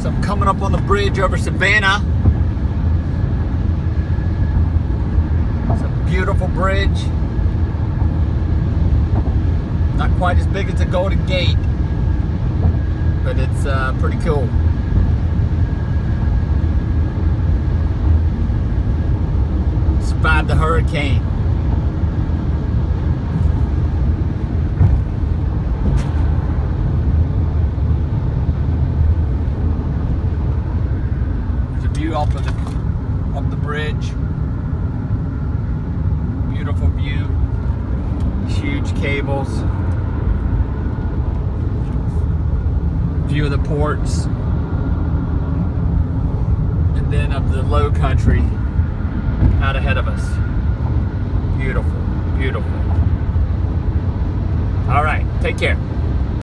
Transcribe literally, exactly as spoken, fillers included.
So I'm coming up on the bridge over Savannah. It's a beautiful bridge. Not quite as big as the Golden Gate, but it's uh, pretty cool. Survived the hurricane. There's a view off of the of the bridge. Beautiful view. Huge cables. View of the ports. And then of the low country out ahead of us. Beautiful, beautiful. All right, take care.